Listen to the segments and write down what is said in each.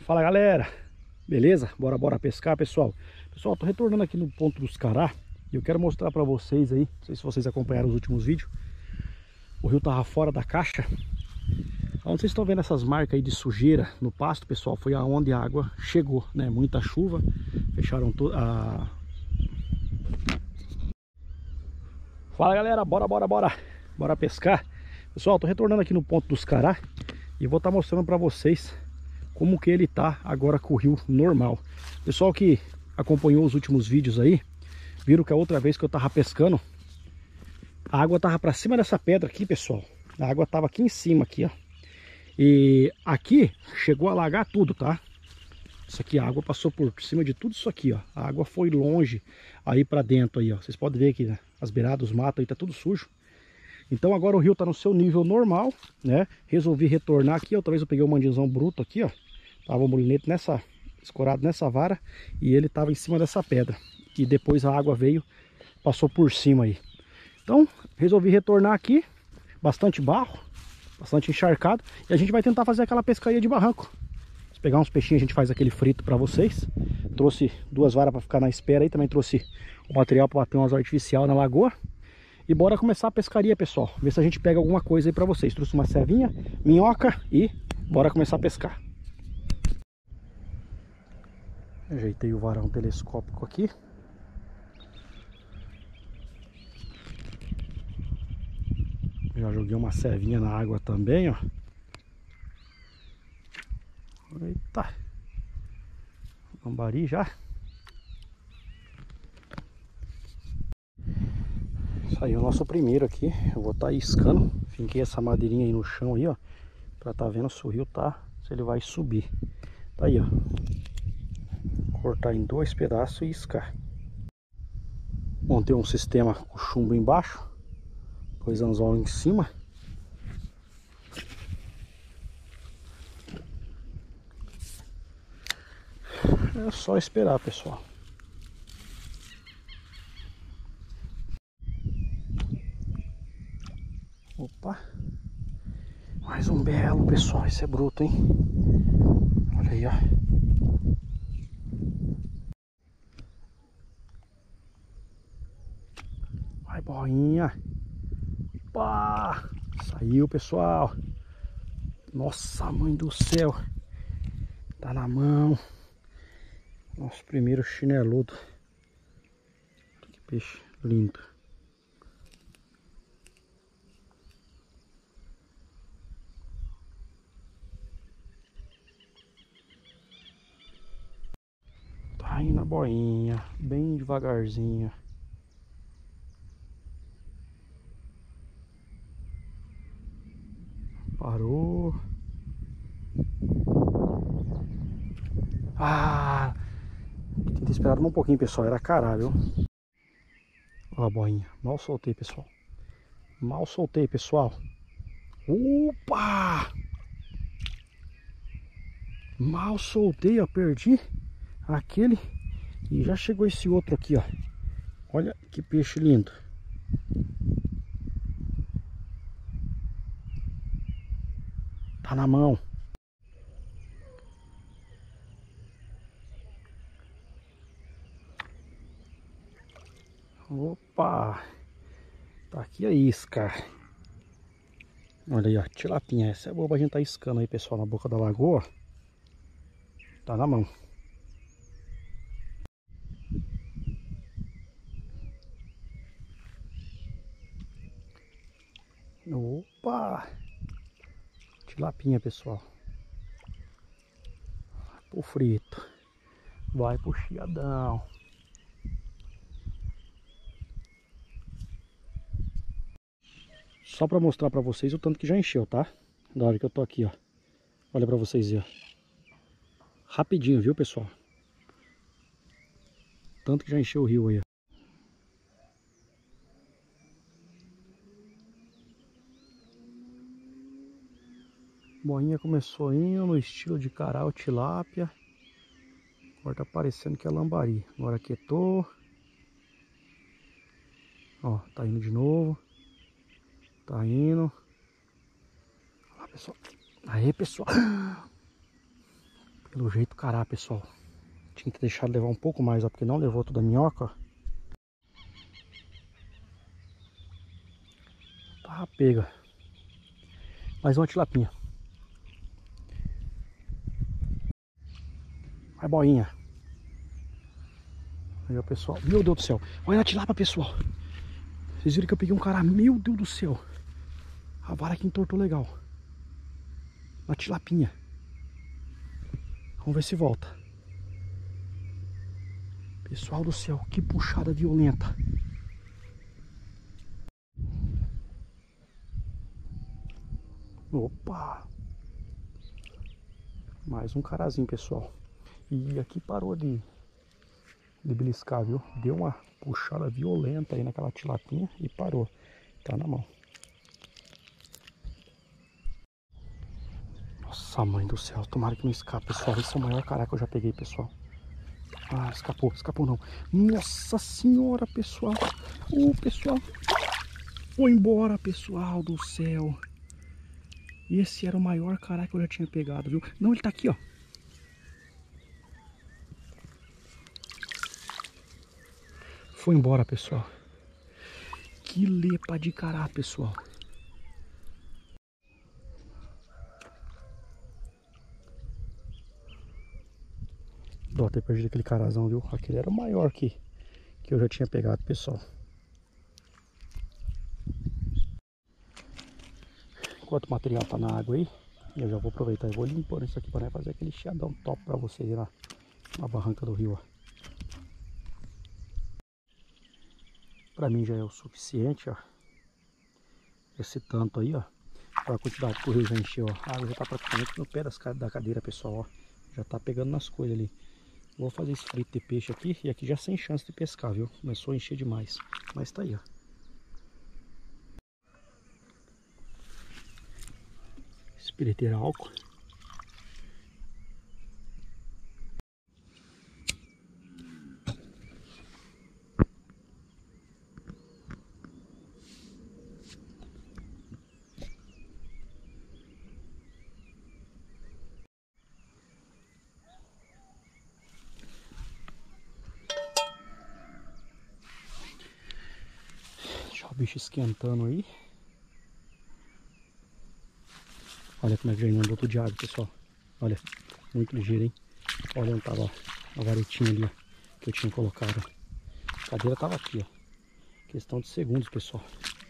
Fala galera, beleza? Bora pescar, pessoal. Pessoal, tô retornando aqui no ponto dos Cará e eu quero mostrar pra vocês aí, não sei se vocês acompanharam os últimos vídeos. O rio tava fora da caixa. Onde vocês estão vendo essas marcas aí de sujeira no pasto, pessoal, foi aonde a água chegou, né? Muita chuva, fecharam toda a... Fala galera, bora pescar. Pessoal, tô retornando aqui no ponto dos Cará e vou estar mostrando pra vocês como que ele tá agora com o rio normal. Pessoal que acompanhou os últimos vídeos aí, viram que a outra vez que eu tava pescando, a água tava pra cima dessa pedra aqui, pessoal. A água tava aqui em cima, aqui, ó. E aqui chegou a alagar tudo, tá? Isso aqui, a água passou por cima de tudo isso aqui, ó. A água foi longe aí pra dentro aí, ó. Vocês podem ver aqui, né? As beiradas, os matos aí, tá tudo sujo. Então agora o rio tá no seu nível normal, né? Resolvi retornar aqui, outra vez eu peguei o mandizão bruto aqui, ó. Tava o molinete escorado nessa vara e ele tava em cima dessa pedra. E depois a água veio, passou por cima aí. Então, resolvi retornar aqui, bastante barro, bastante encharcado. E a gente vai tentar fazer aquela pescaria de barranco. Se pegar uns peixinhos, a gente faz aquele frito pra vocês. Trouxe duas varas pra ficar na espera aí, também trouxe o material pra bater umas artificial na lagoa. E bora começar a pescaria, pessoal. Ver se a gente pega alguma coisa aí pra vocês. Trouxe uma servinha, minhoca e bora começar a pescar. Ajeitei o varão telescópico aqui. Já joguei uma servinha na água também, ó. Eita. Lambari já. Saiu o nosso primeiro aqui. Eu vou estar iscando. Finquei essa madeirinha aí no chão aí, ó. Pra tá vendo se o rio tá, se ele vai subir. Tá aí, ó. Cortar em dois pedaços e iscar. Montei um sistema com chumbo embaixo, dois anzol em cima. É só esperar, pessoal. Opa! Mais um belo, pessoal. Esse é bruto, hein? Olha aí, ó. Vai, boinha. Pá! Saiu, pessoal. Nossa, mãe do céu. Tá na mão. Nosso primeiro chineludo. Que peixe lindo. Tá indo a boinha. Bem devagarzinho. Parou. Ah! Tem que ter esperado um pouquinho, pessoal. Era cará, viu? Olha a boinha. Mal soltei, pessoal. Mal soltei, pessoal. Opa! Mal soltei, ó. Perdi aquele. E já chegou esse outro aqui, ó. Olha que peixe lindo. Tá na mão. Opa! Tá aqui a isca. Olha aí, ó. Tilapinha. Essa é boa pra gente tá iscando aí, pessoal. Na boca da lagoa. Tá na mão. Opa! Tilapinha, pessoal. Pro frito. Vai pro chiadão. Só pra mostrar pra vocês o tanto que já encheu, tá? Da hora que eu tô aqui, ó. Olha pra vocês verem, ó. Rapidinho, viu, pessoal? Tanto que já encheu o rio aí, ó. Boinha começou indo no estilo de cará ou tilápia. Agora tá parecendo que é lambari. Agora quietou. Ó, tá indo de novo. Tá indo. Olha lá, pessoal. Aí, pessoal. Pelo jeito, cará, pessoal. Tinha que deixar levar um pouco mais, ó, porque não levou toda a minhoca, ó. Tá pega. Mais uma tilapinha. Vai, boinha. Aí, ó, pessoal. Meu Deus do céu. Olha a tilapa, pessoal. Vocês viram que eu peguei um cara. Meu Deus do céu. A vara aqui entortou legal. Uma tilapinha. Vamos ver se volta. Pessoal do céu, que puxada violenta. Opa! Mais um carazinho, pessoal. E aqui parou de beliscar, viu? Deu uma puxada violenta aí naquela tilapinha e parou. Tá na mão. Nossa, mãe do céu. Tomara que não escape, pessoal. Esse é o maior cará que eu já peguei, pessoal. Ah, escapou. Escapou não. Nossa senhora, pessoal. Pessoal. Foi embora, pessoal do céu. Esse era o maior cará que eu já tinha pegado, viu? Não, ele tá aqui, ó. Foi embora, pessoal. Que lepa de cará, pessoal. Dó ter perdido aquele carazão, viu? Aquele era o maior que eu já tinha pegado, pessoal. Enquanto o material tá na água aí, eu já vou aproveitar e vou limpando isso aqui para fazer aquele chiadão top para vocês lá na barranca do rio, ó. Para mim já é o suficiente, ó. Esse tanto aí, ó. Para a quantidade que o rio já encheu, ó. A água já tá praticamente no pé da cadeira, pessoal, ó. Já tá pegando nas coisas ali. Vou fazer esse frito de peixe aqui e aqui já sem chance de pescar, viu? Começou a encher demais. Mas tá aí, ó. Espiriteira álcool. Deixa o bicho esquentando aí. Olha como é que já inundou tudo de água, pessoal. Olha, muito ligeiro, hein? Olha onde tava a varetinha ali, ó, que eu tinha colocado. A cadeira tava aqui, ó. Questão de segundos, pessoal.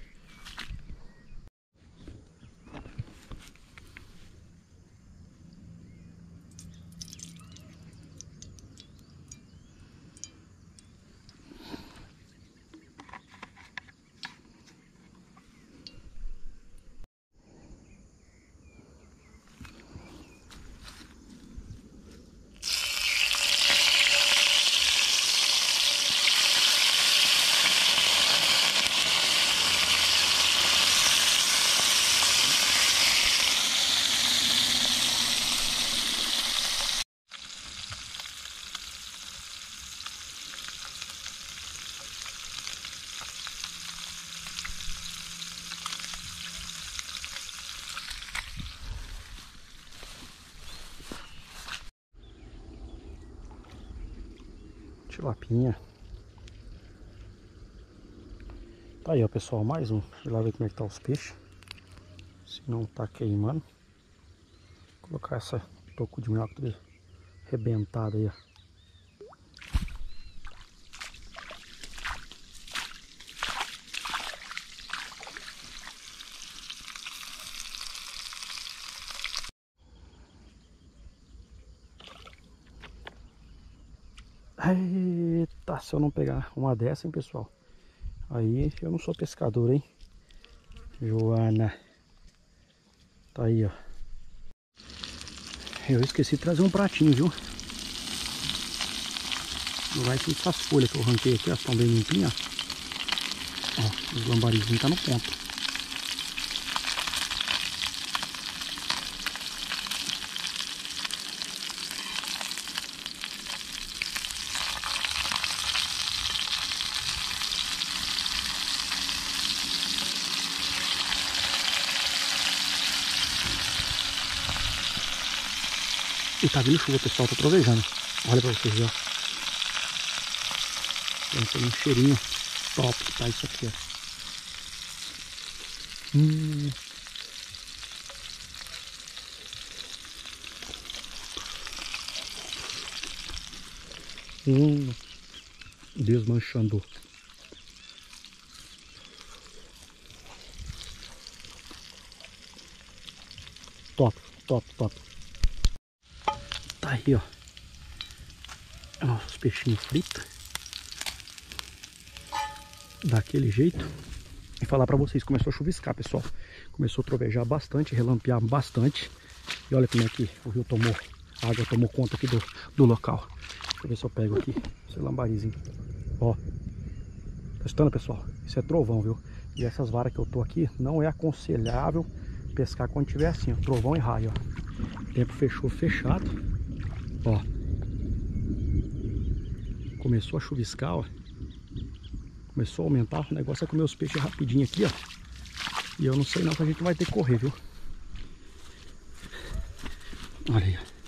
Tilapinha. Tá aí, ó, pessoal, mais um. Deixa eu lá ver como é que tá os peixes. Se não tá queimando. Vou colocar essa toco de minhoca toda arrebentada aí, ó. Eita, se eu não pegar uma dessa, hein, pessoal. Aí eu não sou pescador, hein. Joana. Tá aí, ó. Eu esqueci de trazer um pratinho, viu? Não vai ser essas folhas que eu arranquei aqui, ó. Estão bem limpinhas, ó. Ó, os lambarizinhos tá no ponto. E tá vindo chuva, pessoal, tô trovejando. Olha pra vocês, ó. Tem um cheirinho top que tá isso aqui, ó. Desmanchando. Top, top, top. Tá aí, ó. Nossos peixinhos fritos. Daquele jeito. E falar pra vocês, começou a chuviscar, pessoal. Começou a trovejar bastante, relampear bastante. E olha como é que o rio tomou, a água tomou conta aqui do local. Deixa eu ver se eu pego aqui esse lambarizinho. Ó. Tá escutando, pessoal? Isso é trovão, viu? E essas varas que eu tô aqui, não é aconselhável pescar quando tiver assim, ó. Trovão e raio, ó. O tempo fechou, fechado. Ó. Começou a chuviscar, ó. Começou a aumentar. O negócio é comer os peixes rapidinho aqui, ó. E eu não sei não que a gente vai ter que correr, viu? Olha aí, ó.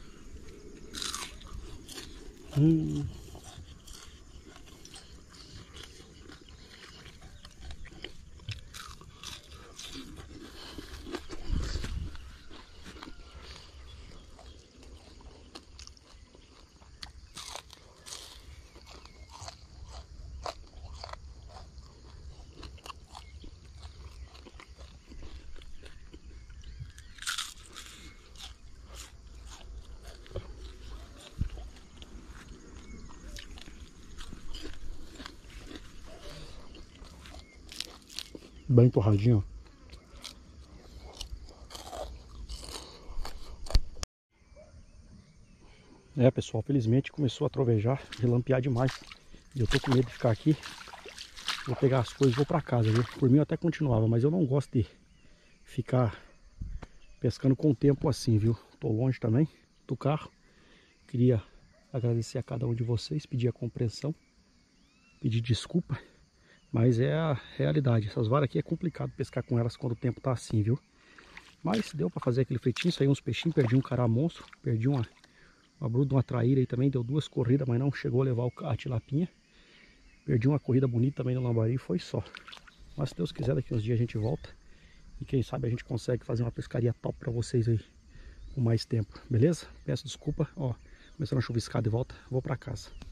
Bem torradinho. É, pessoal, felizmente começou a trovejar, relampear demais. E eu tô com medo de ficar aqui. Vou pegar as coisas e vou pra casa, viu? Por mim eu até continuava, mas eu não gosto de ficar pescando com o tempo assim, viu? Tô longe também do carro. Queria agradecer a cada um de vocês, pedir a compreensão, pedir desculpa. Mas é a realidade. Essas varas aqui é complicado pescar com elas quando o tempo tá assim, viu? Mas deu pra fazer aquele feitinho, saiu uns peixinhos, perdi um cará monstro, perdi uma bruta, uma traíra aí também, deu 2 corridas, mas não chegou a levar a tilapinha. Perdi uma corrida bonita também no lambari, foi só. Mas se Deus quiser, daqui uns dias a gente volta. E quem sabe a gente consegue fazer uma pescaria top pra vocês aí, com mais tempo, beleza? Peço desculpa, ó, começando a chuviscar de volta, vou pra casa.